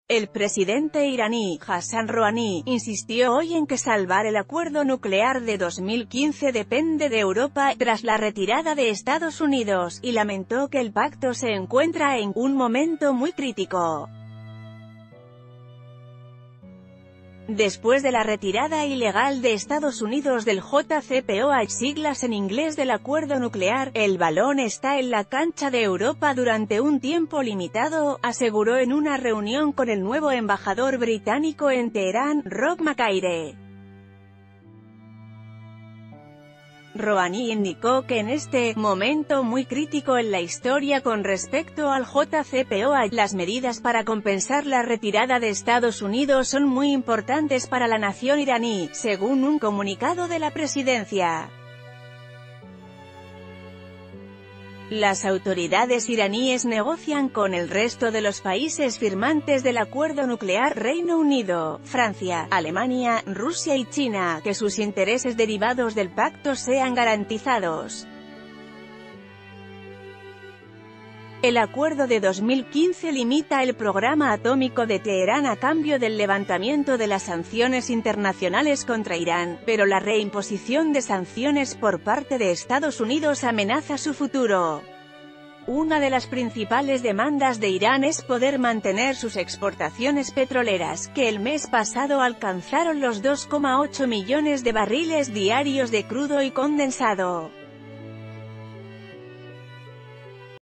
El presidente iraní, Hassan Rouhani, insistió hoy en que salvar el acuerdo nuclear de 2015 depende de Europa, tras la retirada de Estados Unidos, y lamentó que el pacto se encuentra en un momento muy crítico. Después de la retirada ilegal de Estados Unidos del JCPOA, siglas en inglés del acuerdo nuclear, el balón está en la cancha de Europa durante un tiempo limitado, aseguró en una reunión con el nuevo embajador británico en Teherán, Rob McIlroy. Rouhani indicó que en este momento muy crítico en la historia con respecto al JCPOA, las medidas para compensar la retirada de Estados Unidos son muy importantes para la nación iraní, según un comunicado de la presidencia. Las autoridades iraníes negocian con el resto de los países firmantes del acuerdo nuclear, Reino Unido, Francia, Alemania, Rusia y China, que sus intereses derivados del pacto sean garantizados. El acuerdo de 2015 limita el programa atómico de Teherán a cambio del levantamiento de las sanciones internacionales contra Irán, pero la reimposición de sanciones por parte de Estados Unidos amenaza su futuro. Una de las principales demandas de Irán es poder mantener sus exportaciones petroleras, que el mes pasado alcanzaron los 2,8 millones de barriles diarios de crudo y condensado.